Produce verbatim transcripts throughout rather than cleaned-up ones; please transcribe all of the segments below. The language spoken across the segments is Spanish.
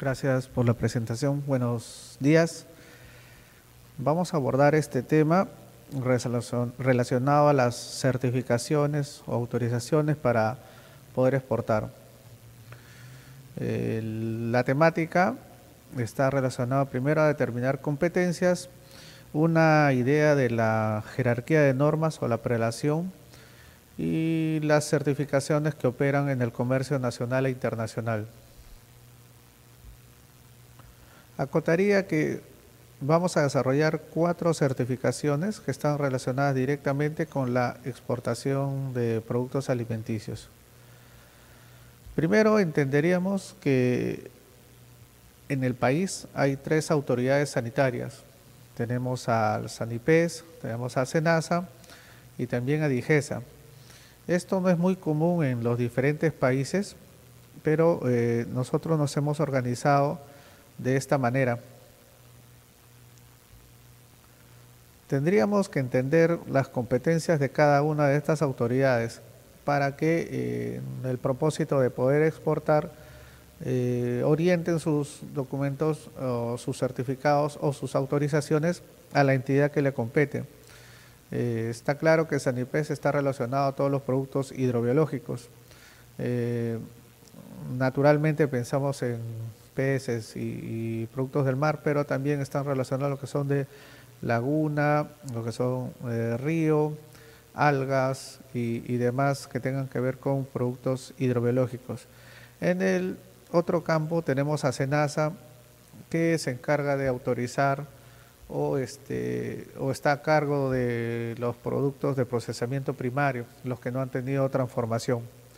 Gracias por la presentación. Buenos días. Vamos a abordar este tema relacion- relacionado a las certificaciones o autorizaciones para poder exportar. Eh, la temática está relacionada primero a determinar competencias, una idea de la jerarquía de normas o la prelación y las certificaciones que operan en el comercio nacional e internacional. Acotaría que vamos a desarrollar cuatro certificaciones que están relacionadas directamente con la exportación de productos alimenticios. Primero entenderíamos que en el país hay tres autoridades sanitarias. Tenemos al SANIPES, tenemos a SENASA y también a DIGESA. Esto no es muy común en los diferentes países, pero eh, nosotros nos hemos organizado de esta manera. Tendríamos que entender las competencias de cada una de estas autoridades para que eh, en el propósito de poder exportar eh, orienten sus documentos o sus certificados o sus autorizaciones a la entidad que le compete. Eh, está claro que SANIPES está relacionado a todos los productos hidrobiológicos. Eh, naturalmente pensamos en peces y, y productos del mar, pero también están relacionados a lo que son de laguna, lo que son eh, río, algas y, y demás que tengan que ver con productos hidrobiológicos. En el otro campo tenemos a SENASA, que se encarga de autorizar o, este, o está a cargo de los productos de procesamiento primario, los que no han tenido transformación.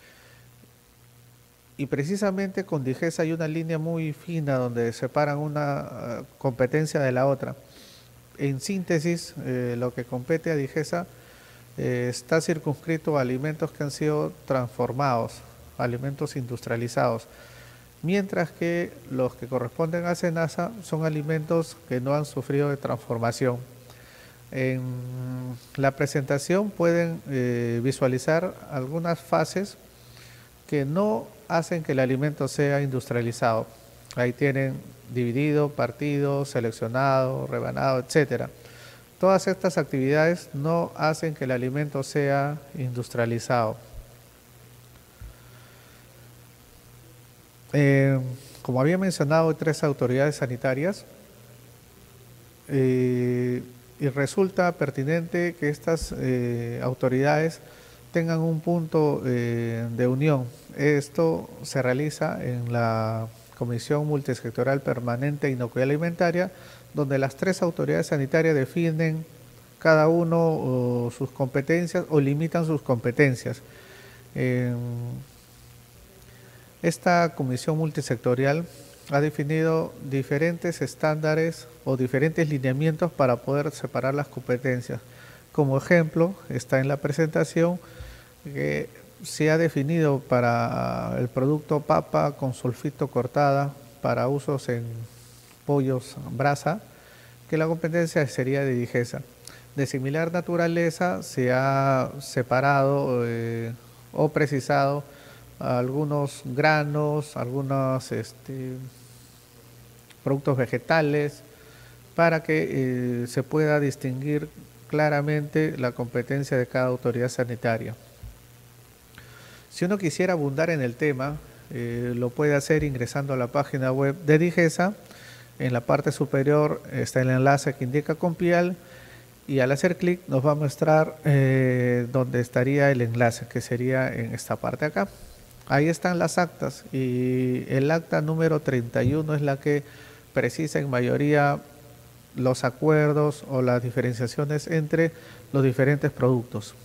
Y precisamente con DIGESA hay una línea muy fina donde separan una uh, competencia de la otra. En síntesis, eh, lo que compete a DIGESA eh, está circunscrito a alimentos que han sido transformados, alimentos industrializados, mientras que los que corresponden a SENASA son alimentos que no han sufrido de transformación. En la presentación pueden eh, visualizar algunas fases que no hacen que el alimento sea industrializado. Ahí tienen dividido, partido, seleccionado, rebanado, etcétera. Todas estas actividades no hacen que el alimento sea industrializado. Eh, como había mencionado, hay tres autoridades sanitarias eh, y resulta pertinente que estas eh, autoridades tengan un punto eh, de unión. Esto se realiza en la Comisión Multisectorial Permanente e Inocuidad Alimentaria, donde las tres autoridades sanitarias definen cada uno o, sus competencias o limitan sus competencias. Eh, esta Comisión Multisectorial ha definido diferentes estándares o diferentes lineamientos para poder separar las competencias. Como ejemplo, está en la presentación que se ha definido para el producto papa con sulfito cortada para usos en pollos brasa, que la competencia sería de DIGESA. De similar naturaleza se ha separado eh, o precisado algunos granos, algunos este, productos vegetales, para que eh, se pueda distinguir claramente la competencia de cada autoridad sanitaria. Si uno quisiera abundar en el tema, eh, lo puede hacer ingresando a la página web de DIGESA. En la parte superior está el enlace que indica Compial y al hacer clic nos va a mostrar eh, donde estaría el enlace, que sería en esta parte acá. Ahí están las actas y el acta número treinta y uno es la que precisa en mayoría los acuerdos o las diferenciaciones entre los diferentes productos.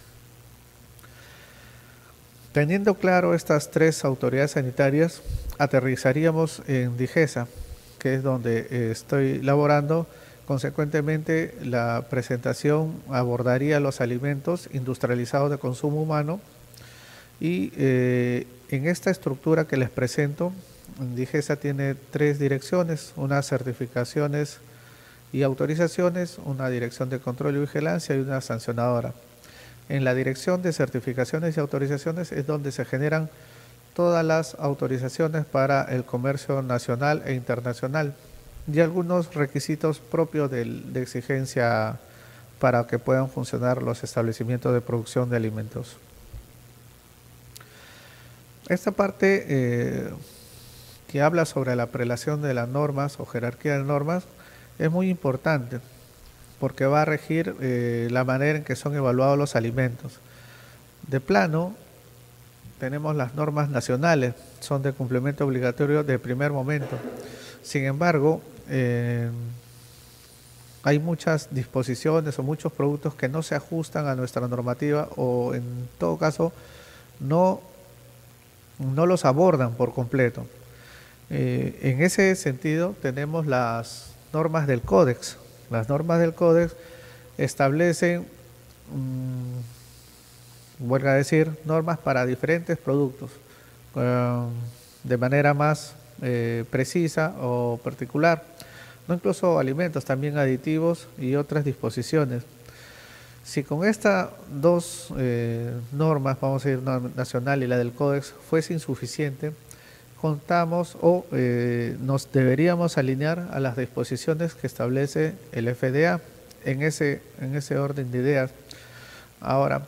Teniendo claro estas tres autoridades sanitarias, aterrizaríamos en DIGESA, que es donde eh, estoy laborando. Consecuentemente, la presentación abordaría los alimentos industrializados de consumo humano y eh, en esta estructura que les presento, DIGESA tiene tres direcciones, unas certificaciones y autorizaciones, una dirección de control y vigilancia y una sancionadora. En la dirección de certificaciones y autorizaciones es donde se generan todas las autorizaciones para el comercio nacional e internacional y algunos requisitos propios de, de exigencia para que puedan funcionar los establecimientos de producción de alimentos. Esta parte eh, que habla sobre la prelación de las normas o jerarquía de normas es muy importante porque va a regir eh, la manera en que son evaluados los alimentos. De plano, tenemos las normas nacionales, son de cumplimiento obligatorio de primer momento. Sin embargo, eh, hay muchas disposiciones o muchos productos que no se ajustan a nuestra normativa o en todo caso no, no los abordan por completo. Eh, en ese sentido tenemos las normas del Códex. Las normas del Códex establecen, mmm, vuelvo a decir, normas para diferentes productos eh, de manera más eh, precisa o particular, no incluso alimentos, también aditivos y otras disposiciones. Si con estas dos eh, normas, vamos a decir, la nacional y la del Códex, fuese insuficiente, contamos o eh, nos deberíamos alinear a las disposiciones que establece el F D A en ese, en ese orden de ideas. Ahora,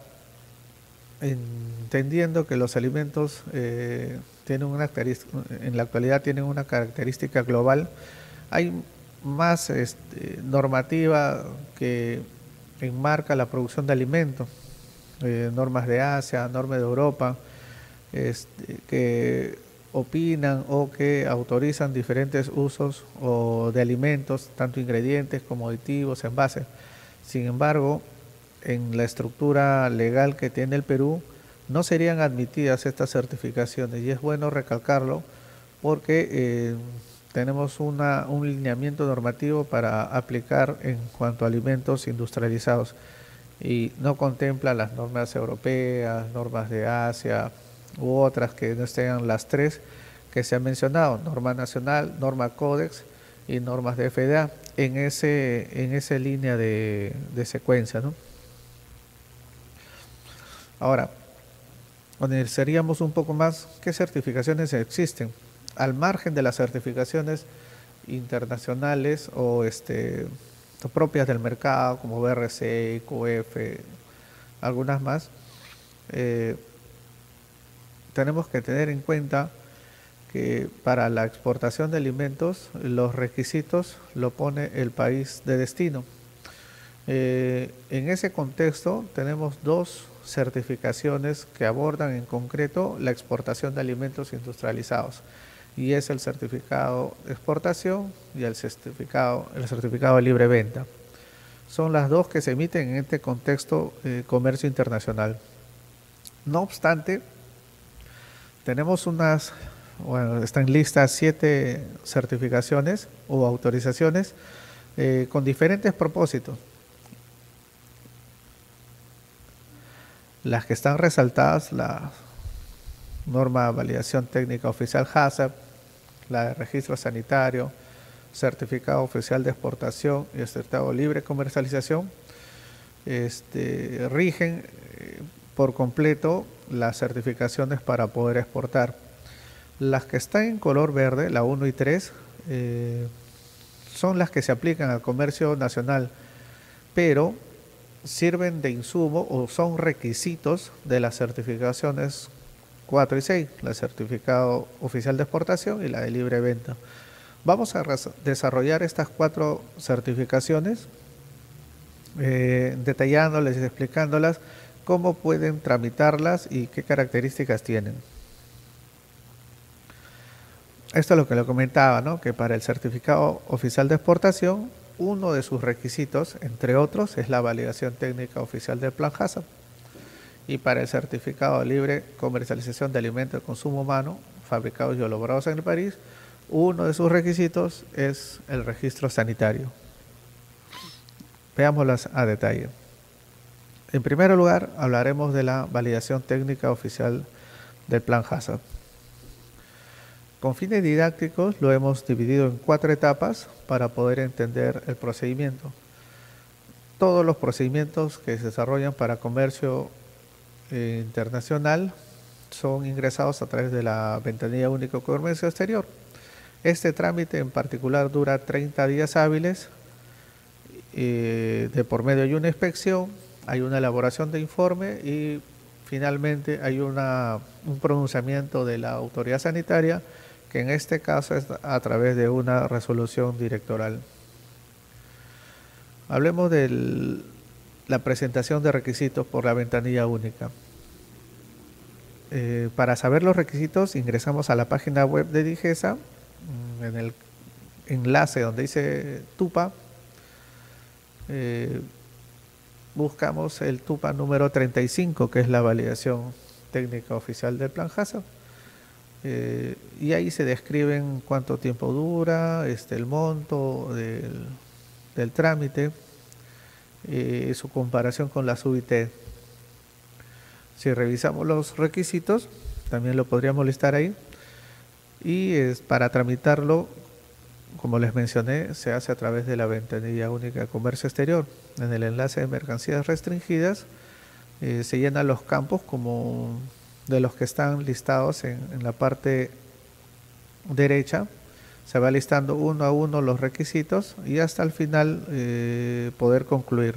entendiendo que los alimentos eh, tienen una en la actualidad tienen una característica global, hay más este, normativa que enmarca la producción de alimentos, eh, normas de Asia, normas de Europa, este, que opinan o que autorizan diferentes usos o de alimentos, tanto ingredientes como aditivos, envases. Sin embargo, en la estructura legal que tiene el Perú, no serían admitidas estas certificaciones y es bueno recalcarlo porque eh, tenemos una, un lineamiento normativo para aplicar en cuanto a alimentos industrializados y no contempla las normas europeas, normas de Asia u otras que no estén las tres que se han mencionado, norma nacional, norma Códex y normas de F D A en ese en esa línea de, de secuencia, ¿no? Ahora, analizaríamos un poco más qué certificaciones existen. Al margen de las certificaciones internacionales o este, propias del mercado, como B R C, I Q F, algunas más, eh, tenemos que tener en cuenta que para la exportación de alimentos los requisitos lo pone el país de destino. Eh, en ese contexto tenemos dos certificaciones que abordan en concreto la exportación de alimentos industrializados y es el certificado de exportación y el certificado, el certificado de libre venta. Son las dos que se emiten en este contexto eh, comercio internacional. No obstante, tenemos unas, bueno, están listas siete certificaciones o autorizaciones eh, con diferentes propósitos. Las que están resaltadas, la norma de validación técnica oficial HACCP, la de registro sanitario, certificado oficial de exportación y el certificado libre de comercialización, este, rigen eh, por completo las certificaciones para poder exportar. Las que están en color verde, la uno y tres, eh, son las que se aplican al comercio nacional, pero sirven de insumo o son requisitos de las certificaciones cuatro y seis, la certificado oficial de exportación y la de libre venta. Vamos a desarrollar estas cuatro certificaciones, eh, detallándoles y explicándolas cómo pueden tramitarlas y qué características tienen. Esto es lo que le comentaba, ¿no? Que para el certificado oficial de exportación, uno de sus requisitos, entre otros, es la validación técnica oficial del Plan HACCP. Y para el certificado de libre comercialización de alimentos de consumo humano, fabricados y elaborados en el país, uno de sus requisitos es el registro sanitario. Veámoslas a detalle. En primer lugar, hablaremos de la validación técnica oficial del Plan HACCP. Con fines didácticos lo hemos dividido en cuatro etapas para poder entender el procedimiento. Todos los procedimientos que se desarrollan para comercio eh, internacional son ingresados a través de la ventanilla única de comercio exterior. Este trámite en particular dura treinta días hábiles, eh, de por medio hay una inspección, hay una elaboración de informe y finalmente hay una, un pronunciamiento de la autoridad sanitaria, que en este caso es a través de una resolución directoral. Hablemos de la presentación de requisitos por la ventanilla única. Eh, para saber los requisitos ingresamos a la página web de DIGESA, en el enlace donde dice TUPA, eh, buscamos el TUPA número treinta y cinco, que es la validación técnica oficial del plan HACCP, eh, y ahí se describen cuánto tiempo dura, este, el monto del, del trámite, eh, su comparación con las U I T. Si revisamos los requisitos, también lo podríamos listar ahí, y es, para tramitarlo, como les mencioné, se hace a través de la ventanilla única de comercio exterior. En el enlace de mercancías restringidas eh, se llenan los campos como de los que están listados en, en la parte derecha. Se va listando uno a uno los requisitos y hasta el final eh, poder concluir.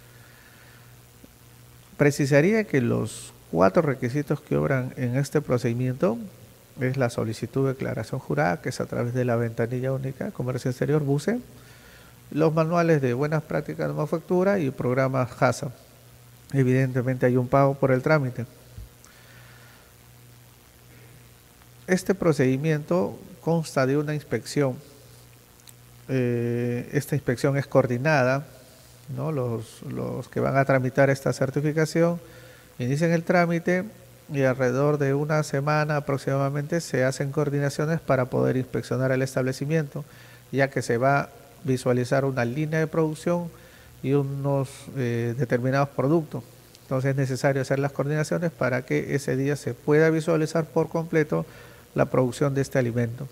Precisaría que los cuatro requisitos que obran en este procedimiento es la solicitud de declaración jurada, que es a través de la ventanilla única comercio exterior BUCE, los manuales de buenas prácticas de manufactura y programas HACCP. Evidentemente hay un pago por el trámite. Este procedimiento consta de una inspección. Eh, esta inspección es coordinada, ¿no? Los, los que van a tramitar esta certificación inician el trámite y alrededor de una semana aproximadamente se hacen coordinaciones para poder inspeccionar el establecimiento, ya que se va a visualizar una línea de producción y unos eh, determinados productos. Entonces es necesario hacer las coordinaciones para que ese día se pueda visualizar por completo la producción de este alimento.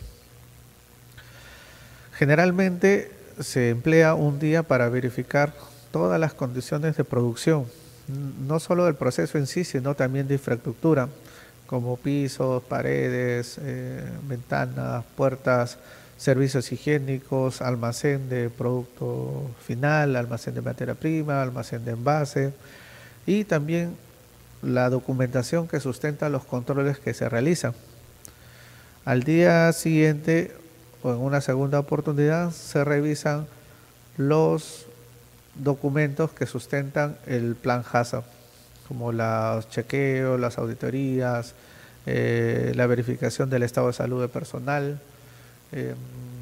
Generalmente se emplea un día para verificar todas las condiciones de producción, no solo del proceso en sí, sino también de infraestructura, como pisos, paredes, eh, ventanas, puertas, servicios higiénicos, almacén de producto final, almacén de materia prima, almacén de envase, y también la documentación que sustenta los controles que se realizan. Al día siguiente o en una segunda oportunidad se revisan los documentos que sustentan el plan HACCP, como los chequeos, las auditorías, eh, la verificación del estado de salud del personal, eh,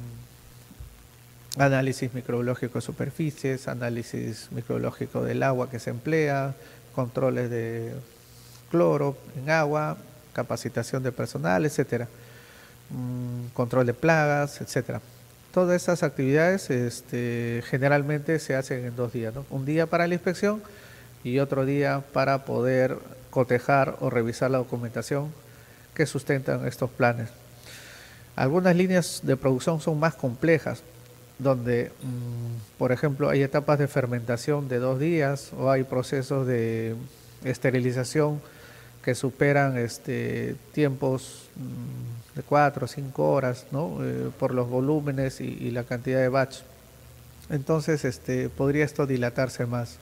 análisis microbiológico de superficies, análisis microbiológico del agua que se emplea, controles de cloro en agua, capacitación de personal, etcétera, mm, control de plagas, etcétera. Todas estas actividades este, generalmente se hacen en dos días, ¿no? Un día para la inspección y otro día para poder cotejar o revisar la documentación que sustentan estos planes. Algunas líneas de producción son más complejas, donde, mmm, por ejemplo, hay etapas de fermentación de dos días o hay procesos de esterilización que superan este, tiempos mmm, de cuatro o cinco horas, ¿no? Eh, por los volúmenes y, y la cantidad de batch. Entonces este, podría esto dilatarse más.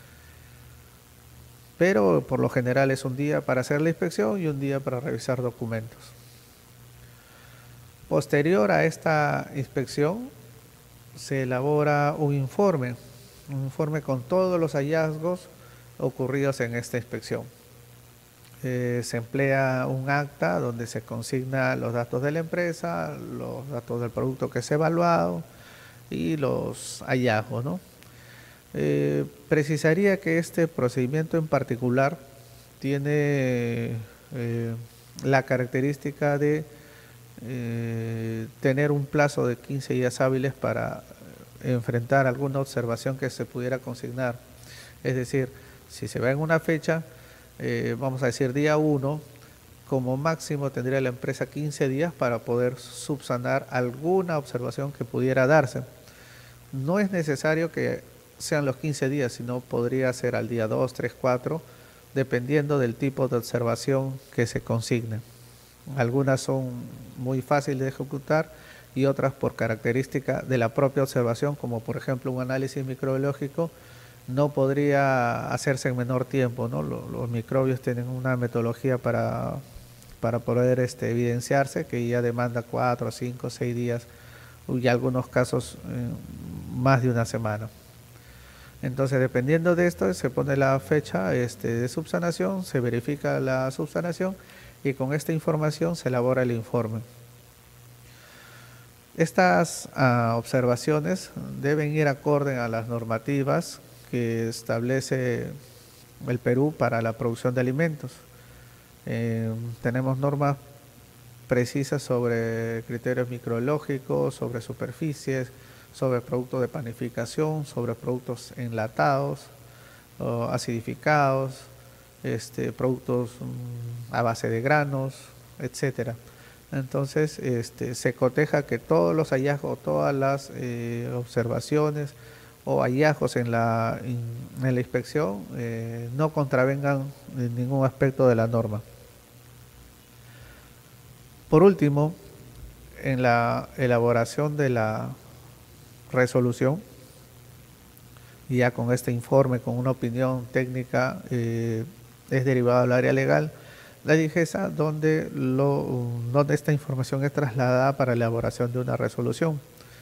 Pero por lo general es un día para hacer la inspección y un día para revisar documentos. Posterior a esta inspección se elabora un informe, un informe con todos los hallazgos ocurridos en esta inspección. Eh, se emplea un acta donde se consigna los datos de la empresa, los datos del producto que se ha evaluado y los hallazgos, ¿no? Eh, precisaría que este procedimiento en particular tiene eh, la característica de eh, tener un plazo de quince días hábiles para enfrentar alguna observación que se pudiera consignar. Es decir, si se va en una fecha, eh, vamos a decir día uno, como máximo tendría la empresa quince días para poder subsanar alguna observación que pudiera darse. No es necesario que sean los quince días, sino podría ser al día dos, tres, cuatro, dependiendo del tipo de observación que se consigne. Algunas son muy fáciles de ejecutar y otras por característica de la propia observación, como por ejemplo un análisis microbiológico, no podría hacerse en menor tiempo, ¿no? Los, los microbios tienen una metodología para, para poder este, evidenciarse que ya demanda cuatro, cinco, seis días y algunos casos eh, más de una semana. Entonces, dependiendo de esto, se pone la fecha este, de subsanación, se verifica la subsanación y con esta información se elabora el informe. Estas uh, observaciones deben ir acorde a las normativas que establece el Perú para la producción de alimentos. Eh, tenemos normas precisas sobre criterios microbiológicos, sobre superficies, sobre productos de panificación, sobre productos enlatados, o acidificados, este, productos mmm, a base de granos, etcétera. Entonces, este, se coteja que todos los hallazgos, todas las eh, observaciones o hallazgos en la, en, en la inspección eh, no contravengan en ningún aspecto de la norma. Por último, en la elaboración de la resolución, ya con este informe, con una opinión técnica, eh, es derivado del área legal, la DIGESA, donde, lo, donde esta información es trasladada para la elaboración de una resolución.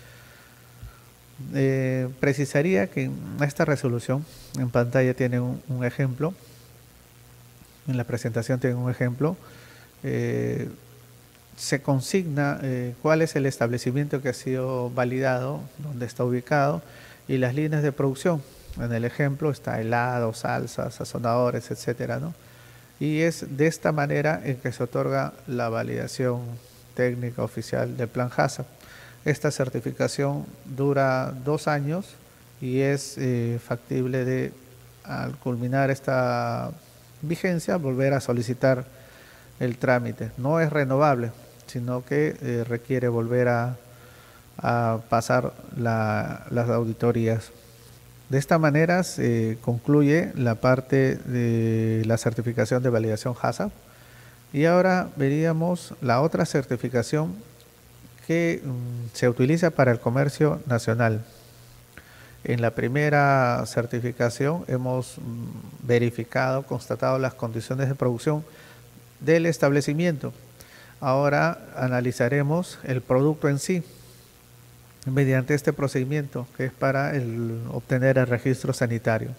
Eh, precisaría que en esta resolución, en pantalla tienen un, un ejemplo, en la presentación tienen un ejemplo, eh, se consigna eh, cuál es el establecimiento que ha sido validado, dónde está ubicado y las líneas de producción. En el ejemplo está helado, salsas, sazonadores, etcétera, ¿no? Y es de esta manera en que se otorga la validación técnica oficial del Plan HACCP. Esta certificación dura dos años y es eh, factible de, al culminar esta vigencia, volver a solicitar el trámite. No es renovable, sino que eh, requiere volver a, a pasar la, las auditorías. De esta manera se concluye la parte de la certificación de validación HACCP y ahora veríamos la otra certificación que um, se utiliza para el comercio nacional. En la primera certificación hemos um, verificado, constatado las condiciones de producción del establecimiento. Ahora analizaremos el producto en sí mediante este procedimiento que es para el, obtener el registro sanitario.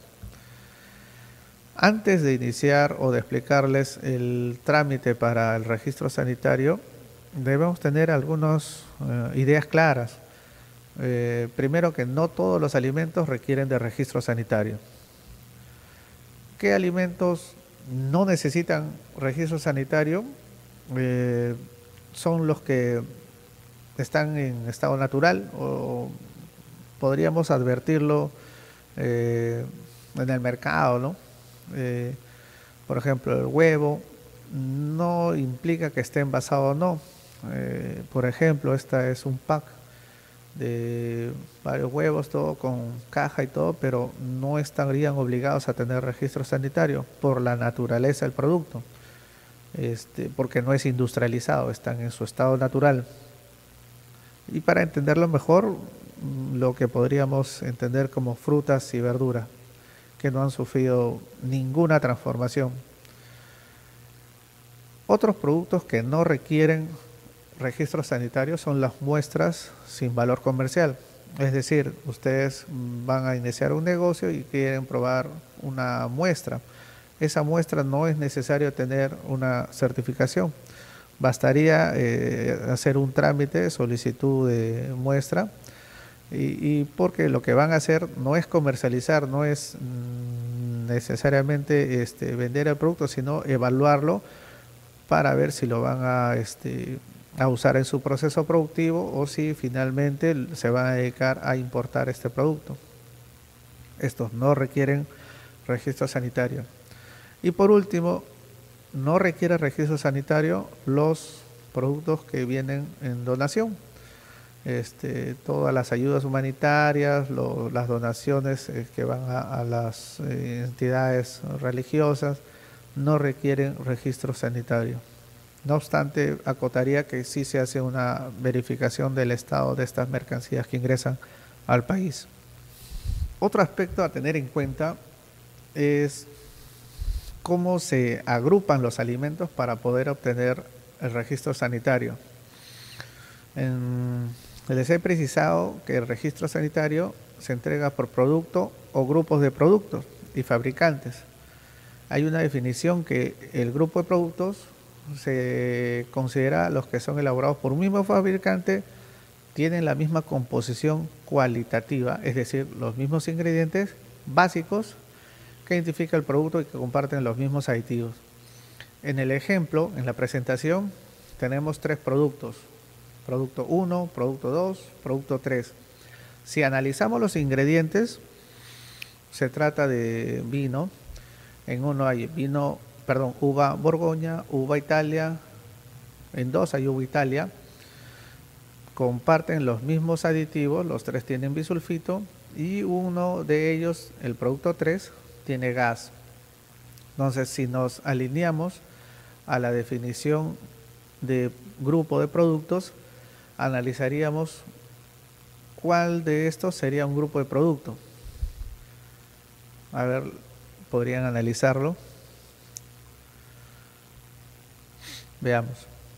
Antes de iniciar o de explicarles el trámite para el registro sanitario, debemos tener algunas eh, ideas claras. Eh, primero, que no todos los alimentos requieren de registro sanitario. ¿Qué alimentos no necesitan registro sanitario? Eh, son los que están en estado natural o podríamos advertirlo eh, en el mercado, ¿no? Eh, por ejemplo, el huevo no implica que esté envasado o no. Eh, por ejemplo, esta es un pack de varios huevos, todo con caja y todo, pero no estarían obligados a tener registro sanitario por la naturaleza del producto, este, porque no es industrializado, están en su estado natural. Y para entenderlo mejor, lo que podríamos entender como frutas y verduras, que no han sufrido ninguna transformación. Otros productos que no requieren registro sanitario son las muestras sin valor comercial. Es decir, ustedes van a iniciar un negocio y quieren probar una muestra. Esa muestra no es necesario tener una certificación. Bastaría eh, hacer un trámite, solicitud de muestra, y, y porque lo que van a hacer no es comercializar, no es mm, necesariamente este, vender el producto, sino evaluarlo para ver si lo van a, este, a usar en su proceso productivo o si finalmente se van a dedicar a importar este producto. Estos no requieren registro sanitario. Y por último, no requiere registro sanitario los productos que vienen en donación. Este, todas las ayudas humanitarias, lo, las donaciones eh, que van a, a las eh, entidades religiosas, no requieren registro sanitario. No obstante, acotaría que sí se hace una verificación del estado de estas mercancías que ingresan al país. Otro aspecto a tener en cuenta es cómo se agrupan los alimentos para poder obtener el registro sanitario. En, les he precisado que el registro sanitario se entrega por producto o grupos de productos y fabricantes. Hay una definición que el grupo de productos se considera los que son elaborados por un mismo fabricante, tienen la misma composición cualitativa, es decir, los mismos ingredientes básicos que identifica el producto y que comparten los mismos aditivos. En el ejemplo, en la presentación, tenemos tres productos. Producto uno, producto dos, producto tres. Si analizamos los ingredientes, se trata de vino. En uno hay vino, perdón, uva Borgoña, uva Italia. En dos hay uva Italia. Comparten los mismos aditivos, los tres tienen bisulfito y uno de ellos, el producto tres, tiene gas. Entonces, si nos alineamos a la definición de grupo de productos, analizaríamos cuál de estos sería un grupo de producto. A ver, podrían analizarlo. Veamos.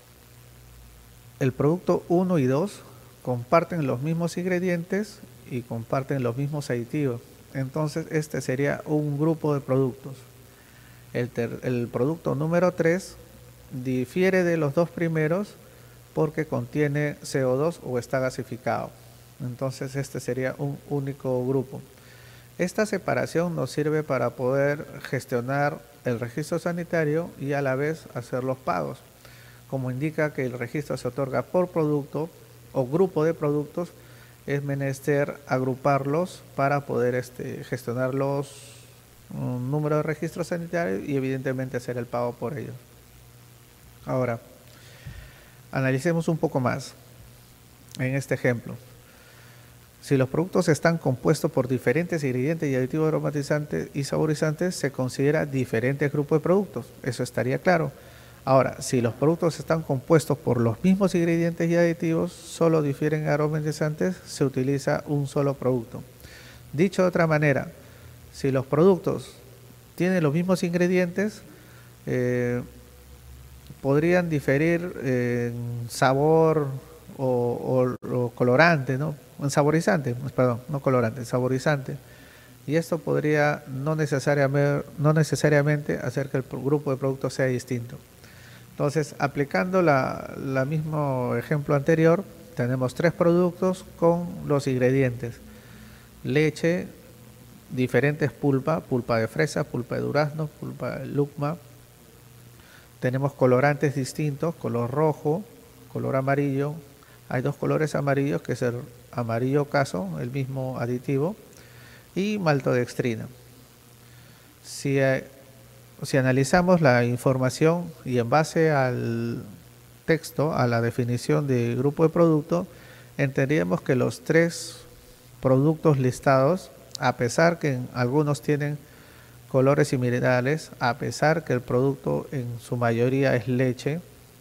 El producto uno y dos comparten los mismos ingredientes y comparten los mismos aditivos. Entonces, este sería un grupo de productos. El, ter, el producto número tres difiere de los dos primeros porque contiene C O dos o está gasificado. Entonces, este sería un único grupo. Esta separación nos sirve para poder gestionar el registro sanitario y a la vez hacer los pagos. Como indica que el registro se otorga por producto o grupo de productos, es menester agruparlos para poder este, gestionar los um, números de registro sanitario y evidentemente hacer el pago por ellos. Ahora, analicemos un poco más en este ejemplo. Si los productos están compuestos por diferentes ingredientes y aditivos aromatizantes y saborizantes, se considera diferentes grupos de productos. Eso estaría claro. Ahora, si los productos están compuestos por los mismos ingredientes y aditivos, solo difieren aromatizantes, se utiliza un solo producto. Dicho de otra manera, si los productos tienen los mismos ingredientes, eh, podrían diferir en sabor o, o, o colorante, ¿no? En saborizante, perdón, no colorante, saborizante. Y esto podría no necesariamente, no necesariamente hacer que el grupo de productos sea distinto. Entonces, aplicando la, la mismo ejemplo anterior, tenemos tres productos con los ingredientes. Leche, diferentes pulpa, pulpa de fresa, pulpa de durazno, pulpa de lucma. Tenemos colorantes distintos, color rojo, color amarillo. Hay dos colores amarillos, que es el amarillo ocaso, el mismo aditivo, y maltodextrina. Si hay, Si analizamos la información y en base al texto, a la definición de grupo de producto, entenderíamos que los tres productos listados, a pesar que algunos tienen colores similares, a pesar que el producto en su mayoría es leche,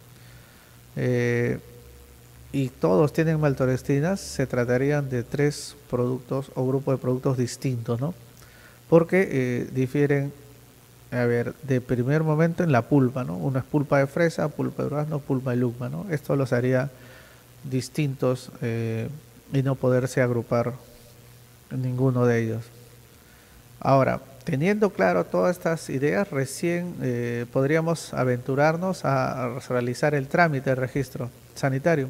eh, y todos tienen maltodextrinas, se tratarían de tres productos o grupos de productos distintos, ¿no? Porque eh, difieren, a ver, de primer momento en la pulpa, ¿no? Uno es pulpa de fresa, pulpa de durazno, pulpa de lucma, ¿no? Esto los haría distintos eh, y no poderse agrupar en ninguno de ellos. Ahora, teniendo claro todas estas ideas, recién eh, podríamos aventurarnos a, a realizar el trámite de registro sanitario.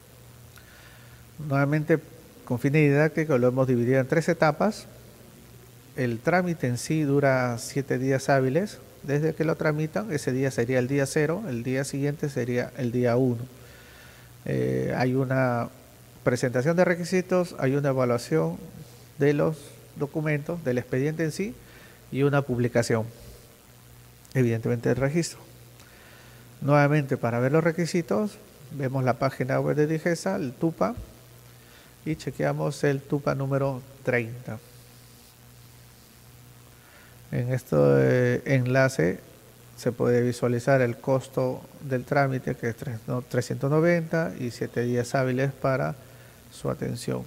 Nuevamente, con fines didácticos, lo hemos dividido en tres etapas. El trámite en sí dura siete días hábiles. Desde que lo tramitan, ese día sería el día cero, el día siguiente sería el día uno. Eh, hay una presentación de requisitos, hay una evaluación de los documentos, del expediente en sí, y una publicación, evidentemente del registro. Nuevamente, para ver los requisitos, vemos la página web de DIGESA, el TUPA, y chequeamos el TUPA número treinta. En este enlace se puede visualizar el costo del trámite, que es trescientos noventa, y siete días hábiles para su atención.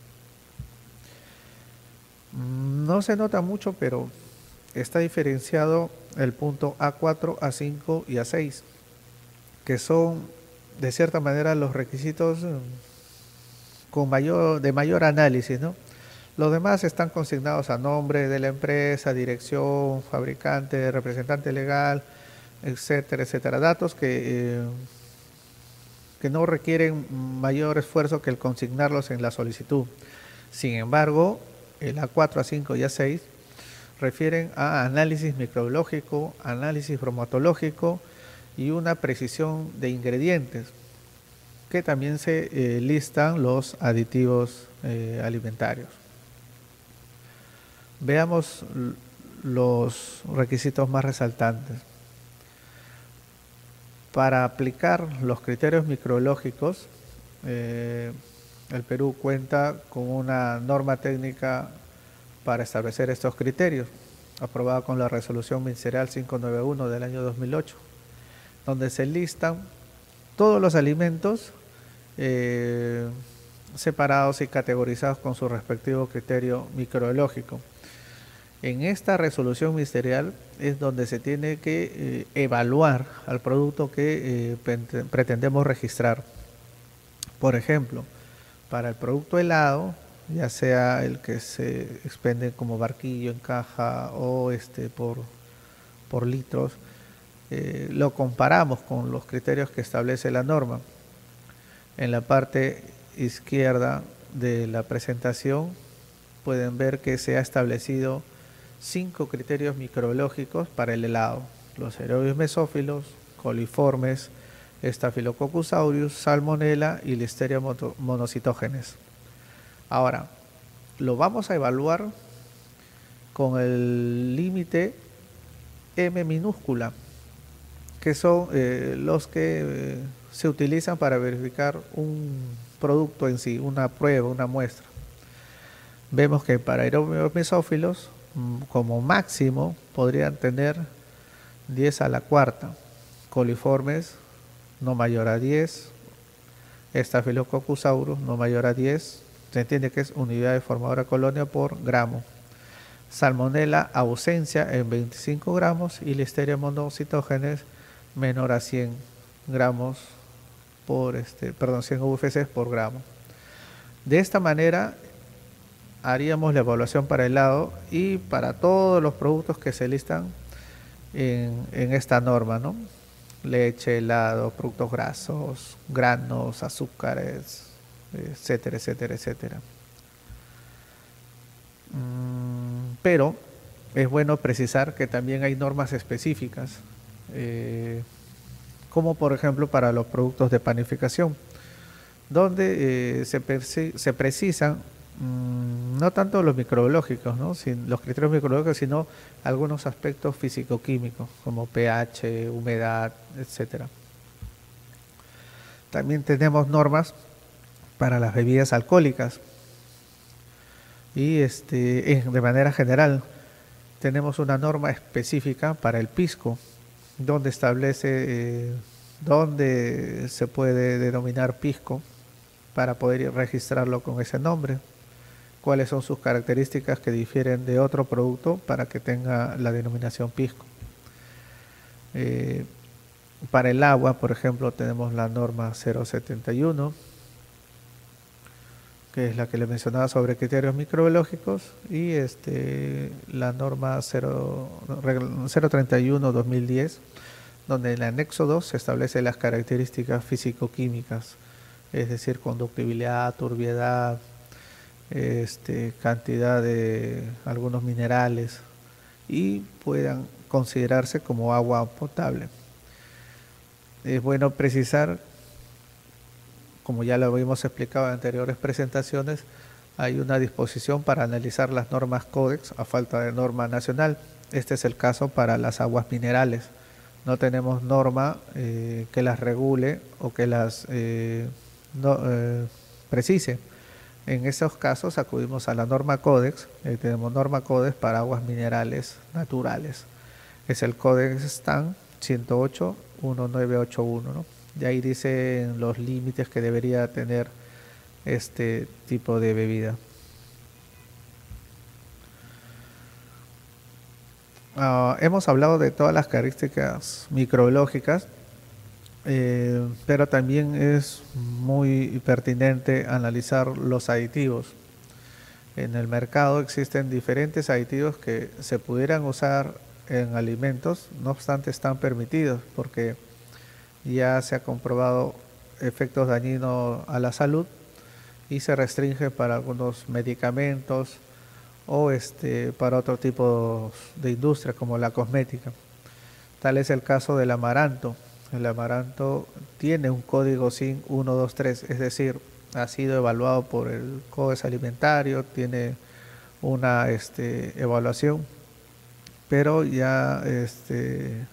No se nota mucho, pero está diferenciado el punto A cuatro, A cinco y A seis, que son de cierta manera los requisitos con mayor, de mayor análisis, ¿no? Los demás están consignados a nombre de la empresa, dirección, fabricante, representante legal, etcétera, etcétera. Datos que, eh, que no requieren mayor esfuerzo que el consignarlos en la solicitud. Sin embargo, el A cuatro, A cinco y A seis refieren a análisis microbiológico, análisis bromatológico y una precisión de ingredientes, que también se eh, listan los aditivos eh, alimentarios. Veamos los requisitos más resaltantes. Para aplicar los criterios microbiológicos, eh, el Perú cuenta con una norma técnica para establecer estos criterios, aprobada con la resolución ministerial quinientos noventa y uno del año dos mil ocho, donde se listan todos los alimentos eh, separados y categorizados con su respectivo criterio microbiológico. En esta resolución ministerial es donde se tiene que eh, evaluar al producto que eh, pretendemos registrar. Por ejemplo, para el producto helado, ya sea el que se expende como barquillo en caja o este por, por litros, eh, lo comparamos con los criterios que establece la norma. En la parte izquierda de la presentación pueden ver que se ha establecido cinco criterios microbiológicos para el helado: los aerobios mesófilos, coliformes, Staphylococcus aureus, Salmonella y Listeria monocytogenes. Ahora, lo vamos a evaluar con el límite M minúscula, que son eh, los que eh, se utilizan para verificar un producto en sí, una prueba, una muestra. Vemos que para aerobios mesófilos, como máximo, podrían tener diez a la cuarta, coliformes no mayor a diez, Staphylococcus aureus no mayor a diez, se entiende que es unidad de formadora colonia por gramo, Salmonella ausencia en veinticinco gramos y Listeria monocytogenes menor a cien gramos por este, perdón, cien U F Cs por gramo. De esta manera haríamos la evaluación para helado y para todos los productos que se listan en, en esta norma, ¿no? Leche, helado, productos grasos, granos, azúcares, etcétera, etcétera, etcétera. Mm, pero es bueno precisar que también hay normas específicas, eh, como por ejemplo para los productos de panificación, donde eh, se, se precisan mmm, no tanto los microbiológicos, ¿no? Sin, los criterios microbiológicos, sino algunos aspectos físico-químicos, como pH, humedad, etcétera. También tenemos normas para las bebidas alcohólicas y este, de manera general tenemos una norma específica para el pisco, donde establece eh, dónde se puede denominar pisco para poder registrarlo con ese nombre, cuáles son sus características que difieren de otro producto para que tenga la denominación pisco. Eh, para el agua, por ejemplo, tenemos la norma cero setenta y uno, que es la que le mencionaba sobre criterios microbiológicos, y este, la norma cero treinta y uno dos mil diez, donde en el anexo dos se establecen las características físico-químicas, es decir, conductividad, turbiedad, este, cantidad de algunos minerales, y puedan considerarse como agua potable. Es bueno precisar, como ya lo habíamos explicado en anteriores presentaciones, hay una disposición para analizar las normas Códex a falta de norma nacional. Este es el caso para las aguas minerales. No tenemos norma eh, que las regule o que las eh, no, eh, precise. En esos casos acudimos a la norma Códex. Eh, tenemos norma Códex para aguas minerales naturales. Es el Códex STAN ciento ocho punto diecinueve ochenta y uno, ¿no? Y ahí dicen los límites que debería tener este tipo de bebida. Uh, hemos hablado de todas las características microbiológicas, eh, pero también es muy pertinente analizar los aditivos. En el mercado existen diferentes aditivos que se pudieran usar en alimentos, no obstante están permitidos porque ya se ha comprobado efectos dañinos a la salud y se restringe para algunos medicamentos o este, para otro tipo de industria como la cosmética. Tal es el caso del amaranto. El amaranto tiene un código S I N ciento veintitrés, es decir, ha sido evaluado por el Codex Alimentario, tiene una este, evaluación, pero ya este,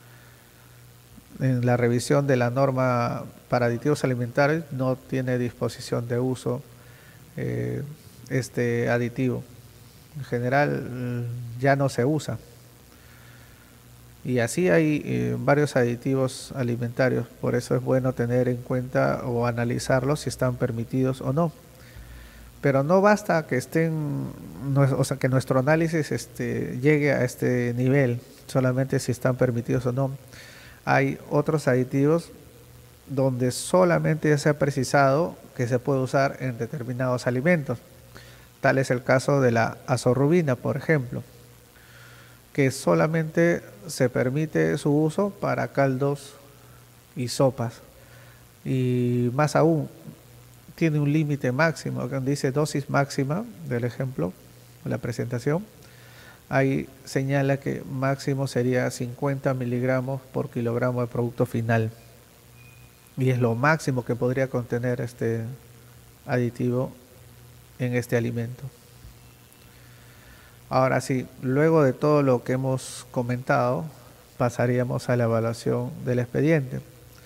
en la revisión de la norma para aditivos alimentarios no tiene disposición de uso eh, este aditivo. En general ya no se usa. Y así hay eh, varios aditivos alimentarios, por eso es bueno tener en cuenta o analizarlos si están permitidos o no. Pero no basta que estén, o sea, que nuestro análisis este, llegue a este nivel, solamente si están permitidos o no. Hay otros aditivos donde solamente se ha precisado que se puede usar en determinados alimentos. Tal es el caso de la azorrubina, por ejemplo, que solamente se permite su uso para caldos y sopas. Y más aún, tiene un límite máximo, que dice dosis máxima del ejemplo, de la presentación. Ahí señala que máximo sería cincuenta miligramos por kilogramo de producto final. Y es lo máximo que podría contener este aditivo en este alimento. Ahora sí, luego de todo lo que hemos comentado, pasaríamos a la evaluación del expediente.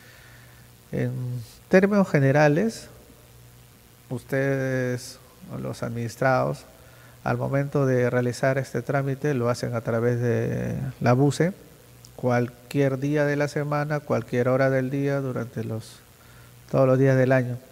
En términos generales, ustedes, los administrados, al momento de realizar este trámite lo hacen a través de la BUCE, cualquier día de la semana, cualquier hora del día, durante los, todos los días del año.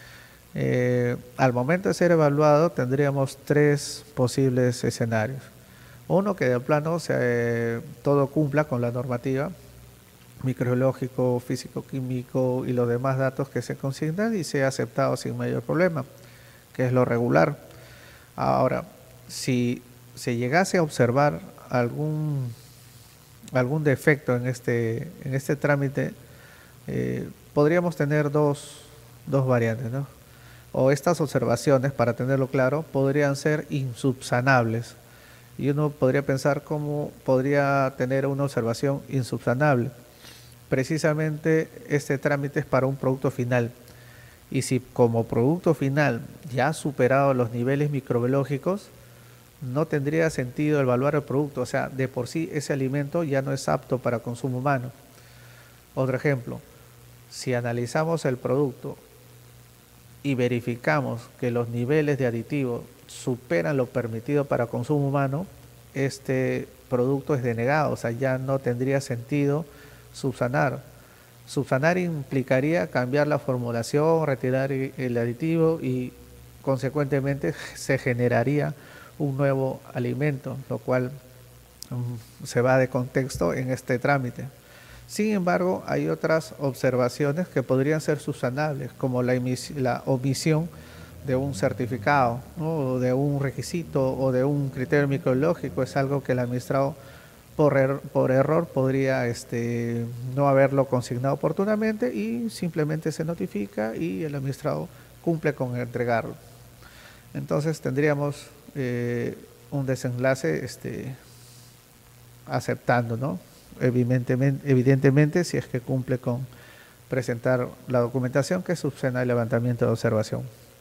Eh, al momento de ser evaluado tendríamos tres posibles escenarios. Uno, que de plano se, eh, todo cumpla con la normativa microbiológico, físico-químico y los demás datos que se consignan y sea aceptado sin mayor problema, que es lo regular. Ahora, si se llegase a observar algún, algún defecto en este, en este trámite, eh, podríamos tener dos, dos variantes, ¿no? O estas observaciones, para tenerlo claro, podrían ser insubsanables. Y uno podría pensar cómo podría tener una observación insubsanable. Precisamente este trámite es para un producto final. Y si como producto final ya ha superado los niveles microbiológicos, no tendría sentido evaluar el producto. O sea, de por sí ese alimento ya no es apto para consumo humano. Otro ejemplo, si analizamos el producto y verificamos que los niveles de aditivos superan lo permitido para consumo humano, este producto es denegado, o sea, ya no tendría sentido subsanar. Subsanar implicaría cambiar la formulación, retirar el aditivo y consecuentemente se generaría un nuevo alimento, lo cual um, se va de contexto en este trámite. Sin embargo, hay otras observaciones que podrían ser subsanables, como la, la omisión de un certificado, ¿no? O de un requisito o de un criterio microbiológico. Es algo que el administrado por, er por error podría este, no haberlo consignado oportunamente y simplemente se notifica y el administrado cumple con entregarlo. Entonces tendríamos eh, un desenlace este, aceptando, ¿no? Evidentemente, evidentemente, si es que cumple con presentar la documentación que subsana el levantamiento de observación.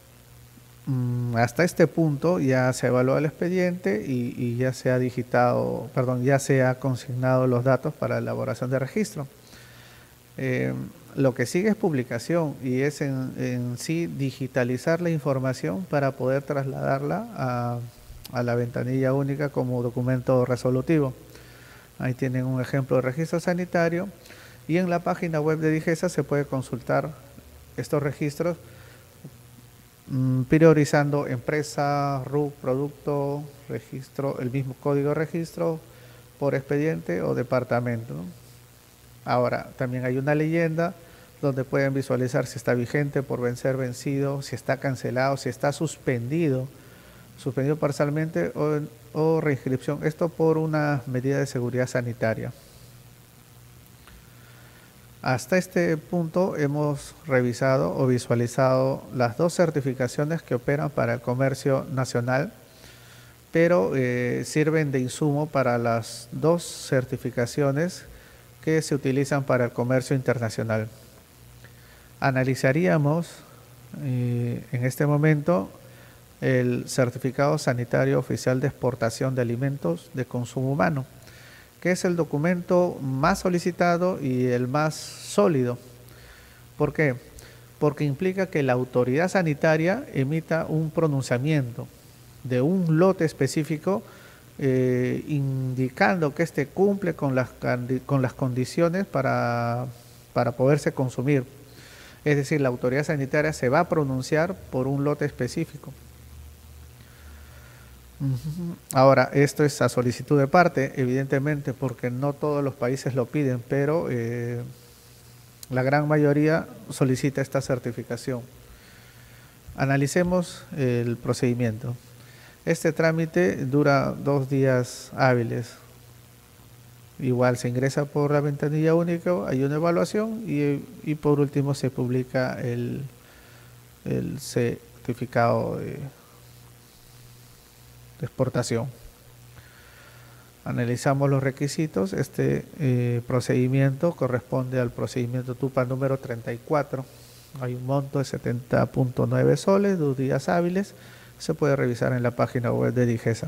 Mm, hasta este punto ya se evaluó el expediente y, y ya se ha digitado, perdón, ya se ha consignado los datos para la elaboración de registro. Eh, lo que sigue es publicación y es en, en sí digitalizar la información para poder trasladarla a, a la ventanilla única como documento resolutivo. Ahí tienen un ejemplo de registro sanitario y en la página web de Digesa se puede consultar estos registros mmm, priorizando empresa, R U C, producto, registro, el mismo código de registro por expediente o departamento, ¿no? Ahora, también hay una leyenda donde pueden visualizar si está vigente, por vencer, vencido, si está cancelado, si está suspendido, suspendido parcialmente o, o reinscripción. Esto por una medida de seguridad sanitaria. Hasta este punto hemos revisado o visualizado las dos certificaciones que operan para el comercio nacional, pero eh, sirven de insumo para las dos certificaciones que se utilizan para el comercio internacional. Analizaríamos eh, en este momento el certificado sanitario oficial de exportación de alimentos de consumo humano, que es el documento más solicitado y el más sólido. ¿Por qué? Porque implica que la autoridad sanitaria emita un pronunciamiento de un lote específico eh, indicando que éste cumple con las, con las condiciones para, para poderse consumir. Es decir, la autoridad sanitaria se va a pronunciar por un lote específico. Ahora, esto es a solicitud de parte, evidentemente, porque no todos los países lo piden, pero eh, la gran mayoría solicita esta certificación. Analicemos el procedimiento. Este trámite dura dos días hábiles. Igual se ingresa por la ventanilla única, hay una evaluación y, y por último se publica el, el certificado de, de exportación. Analizamos los requisitos. Este eh, procedimiento corresponde al procedimiento TUPA número treinta y cuatro. Hay un monto de setenta punto nueve soles, dos días hábiles. Se puede revisar en la página web de Digesa.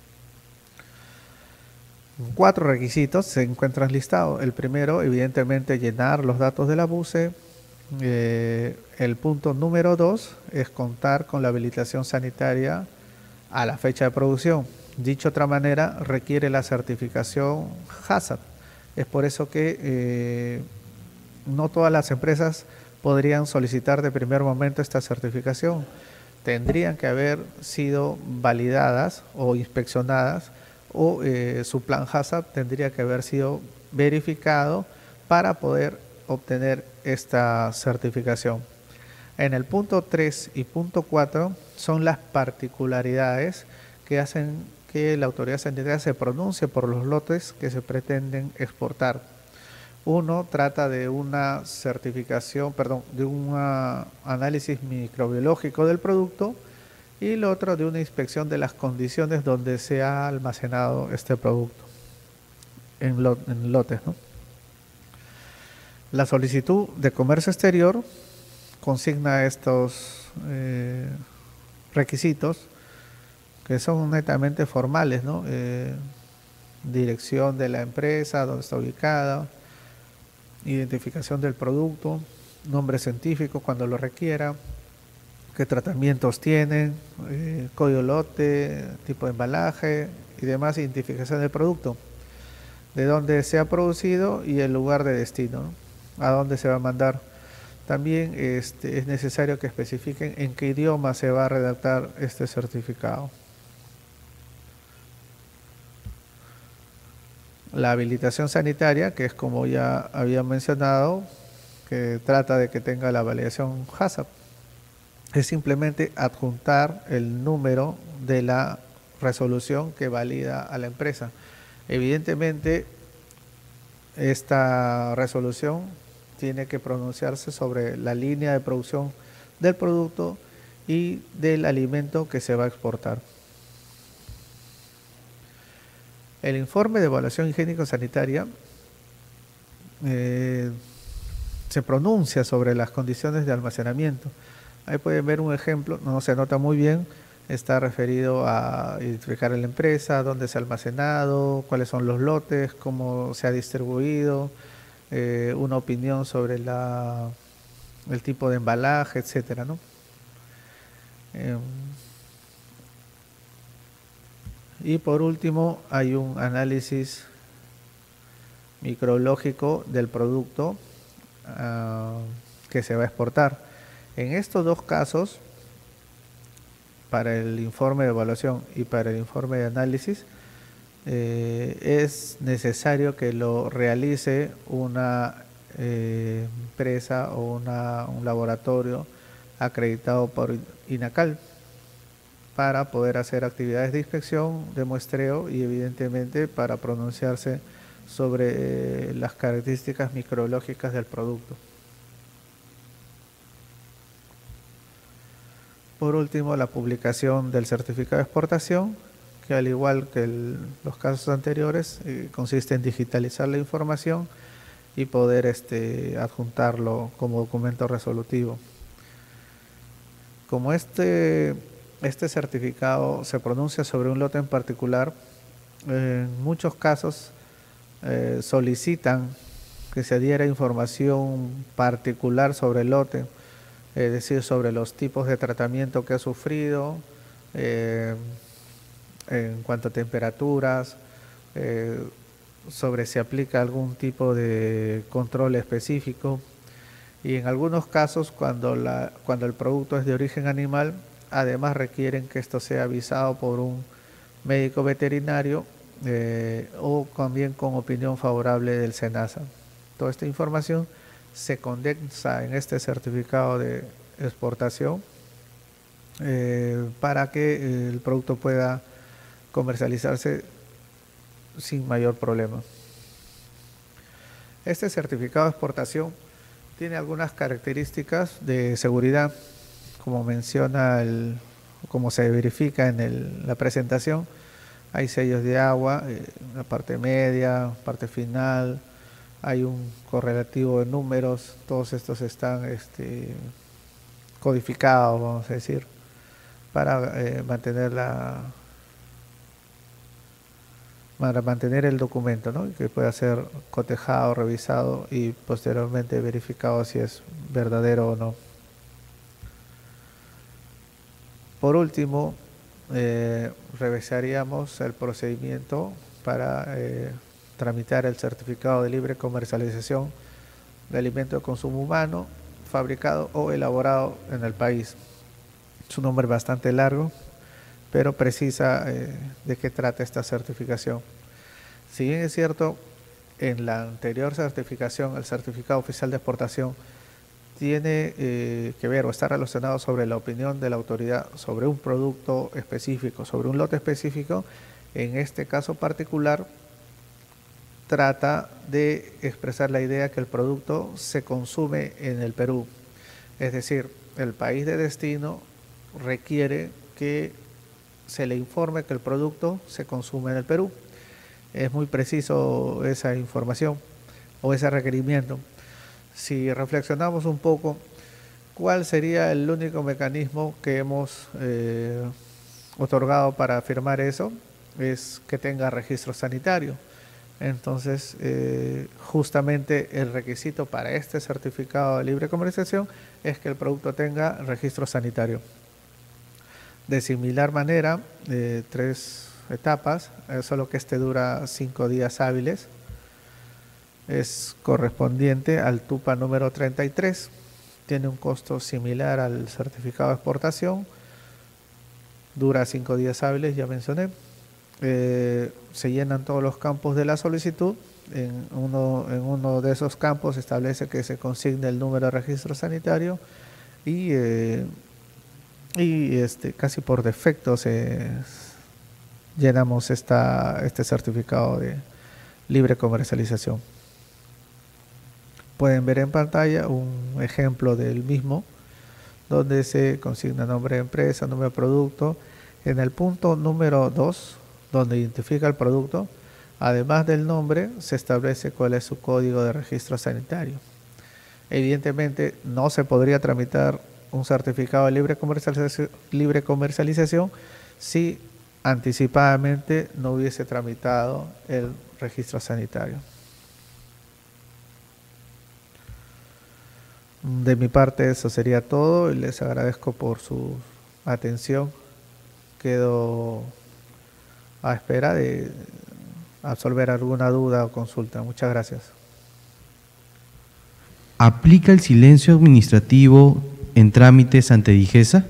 Cuatro requisitos se encuentran listados. El primero, evidentemente, llenar los datos de la B U C E. Eh, el punto número dos es contar con la habilitación sanitaria a la fecha de producción. Dicho de otra manera, requiere la certificación HACCP. Es por eso que eh, no todas las empresas podrían solicitar de primer momento esta certificación. Tendrían que haber sido validadas o inspeccionadas o eh, su plan HACCP tendría que haber sido verificado para poder obtener esta certificación. En el punto tres y punto cuatro son las particularidades que hacen que la autoridad sanitaria se pronuncie por los lotes que se pretenden exportar. Uno trata de una certificación, perdón, de un análisis microbiológico del producto y el otro de una inspección de las condiciones donde se ha almacenado este producto en, lot, en lotes, ¿no? La solicitud de comercio exterior consigna estos eh, requisitos que son netamente formales, ¿no? Eh, dirección de la empresa, dónde está ubicada, identificación del producto, nombre científico cuando lo requiera, qué tratamientos tienen, eh, código lote, tipo de embalaje y demás, identificación del producto, de dónde se ha producido y el lugar de destino, ¿no? A dónde se va a mandar. También este, es necesario que especifiquen en qué idioma se va a redactar este certificado. La habilitación sanitaria, que es como ya había mencionado, que trata de que tenga la validación HACCP, es simplemente adjuntar el número de la resolución que valida a la empresa. Evidentemente, esta resolución tiene que pronunciarse sobre la línea de producción del producto y del alimento que se va a exportar. El informe de evaluación higiénico-sanitaria eh, se pronuncia sobre las condiciones de almacenamiento. Ahí pueden ver un ejemplo, no se nota muy bien, está referido a identificar a la empresa, dónde se ha almacenado, cuáles son los lotes, cómo se ha distribuido, eh, una opinión sobre la, el tipo de embalaje, etcétera, ¿no? Eh, y por último hay un análisis microbiológico del producto uh, que se va a exportar. En estos dos casos, para el informe de evaluación y para el informe de análisis, eh, es necesario que lo realice una eh, empresa o una, un laboratorio acreditado por INACAL para poder hacer actividades de inspección, de muestreo y evidentemente para pronunciarse sobre eh, las características microbiológicas del producto. Por último, la publicación del certificado de exportación, que al igual que el, los casos anteriores, eh, consiste en digitalizar la información y poder este, adjuntarlo como documento resolutivo. Como este, este certificado se pronuncia sobre un lote en particular, eh, en muchos casos eh, solicitan que se diera información particular sobre el lote, es decir, sobre los tipos de tratamiento que ha sufrido, eh, en cuanto a temperaturas, eh, sobre si aplica algún tipo de control específico. Y en algunos casos, cuando, la, cuando el producto es de origen animal, además requieren que esto sea avisado por un médico veterinario eh, o también con opinión favorable del SENASA. Toda esta información se condensa en este certificado de exportación eh, para que el producto pueda comercializarse sin mayor problema. Este certificado de exportación tiene algunas características de seguridad, como menciona el, como se verifica en el, la presentación. Hay sellos de agua, eh, la parte media, parte final, hay un correlativo de números, todos estos están este, codificados, vamos a decir, para eh, mantener la para mantener el documento, ¿no? Que pueda ser cotejado, revisado y posteriormente verificado si es verdadero o no. Por último, eh, revisaríamos el procedimiento para eh, tramitar el certificado de libre comercialización de alimento de consumo humano fabricado o elaborado en el país. Es un nombre bastante largo, pero precisa eh, de qué trata esta certificación. Si bien es cierto, en la anterior certificación, el certificado oficial de exportación tiene eh, que ver o está relacionado sobre la opinión de la autoridad sobre un producto específico, sobre un lote específico, en este caso particular trata de expresar la idea que el producto se consume en el Perú. Es decir, el país de destino requiere que se le informe que el producto se consume en el Perú. Es muy preciso esa información o ese requerimiento. Si reflexionamos un poco, ¿cuál sería el único mecanismo que hemos eh, otorgado para afirmar eso? Es que tenga registro sanitario. Entonces, eh, justamente el requisito para este certificado de libre comercialización es que el producto tenga registro sanitario. De similar manera, eh, tres etapas, eh, solo que este dura cinco días hábiles, es correspondiente al TUPA número treinta y tres, tiene un costo similar al certificado de exportación, dura cinco días hábiles, ya mencioné, eh, se llenan todos los campos de la solicitud, en uno, en uno de esos campos establece que se consigne el número de registro sanitario y eh, y este, casi por defecto se, llenamos esta, este certificado de libre comercialización. Pueden ver en pantalla un ejemplo del mismo, donde se consigna nombre de empresa, número de producto. En el punto número dos, donde identifica el producto, además del nombre, se establece cuál es su código de registro sanitario. Evidentemente, no se podría tramitar un certificado de libre comercialización, libre comercialización si anticipadamente no hubiese tramitado el registro sanitario. De mi parte eso sería todo y les agradezco por su atención. Quedo a espera de absolver alguna duda o consulta. Muchas gracias. ¿Aplica el silencio administrativo en trámites ante DIGESA?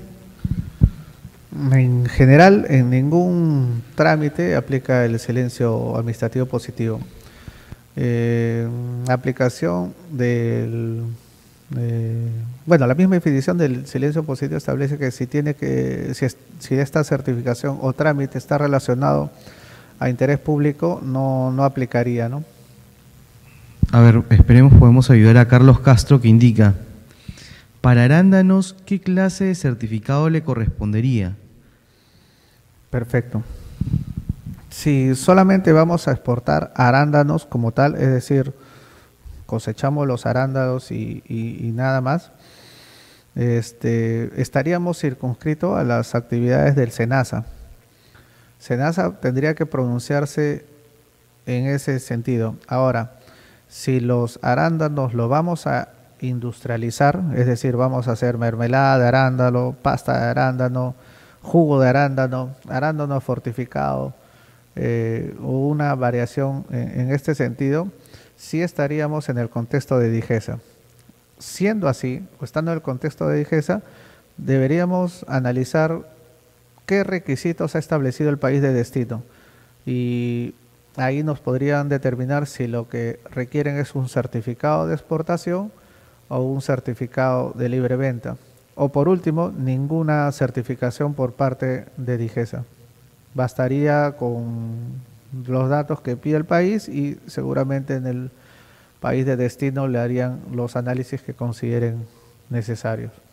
En general, en ningún trámite aplica el silencio administrativo positivo. Eh, aplicación del... Eh, bueno, la misma definición del silencio positivo establece que si tiene que, si, es, si esta certificación o trámite está relacionado a interés público, no, no aplicaría, ¿no? A ver, esperemos podemos ayudar a Carlos Castro, que indica, para arándanos, ¿qué clase de certificado le correspondería? Perfecto. Si solamente vamos a exportar arándanos como tal, es decir, cosechamos los arándanos y, y, y nada más, este, estaríamos circunscritos a las actividades del SENASA. SENASA tendría que pronunciarse en ese sentido. Ahora, si los arándanos los vamos a industrializar, es decir, vamos a hacer mermelada de arándano, pasta de arándano, jugo de arándano, arándano fortificado, eh, o una variación en, en este sentido, sí estaríamos en el contexto de DIGESA. Siendo así, o estando en el contexto de DIGESA, deberíamos analizar qué requisitos ha establecido el país de destino. Y ahí nos podrían determinar si lo que requieren es un certificado de exportación o un certificado de libre venta. O por último, ninguna certificación por parte de DIGESA. Bastaría con los datos que pide el país y seguramente en el país de destino le harían los análisis que consideren necesarios.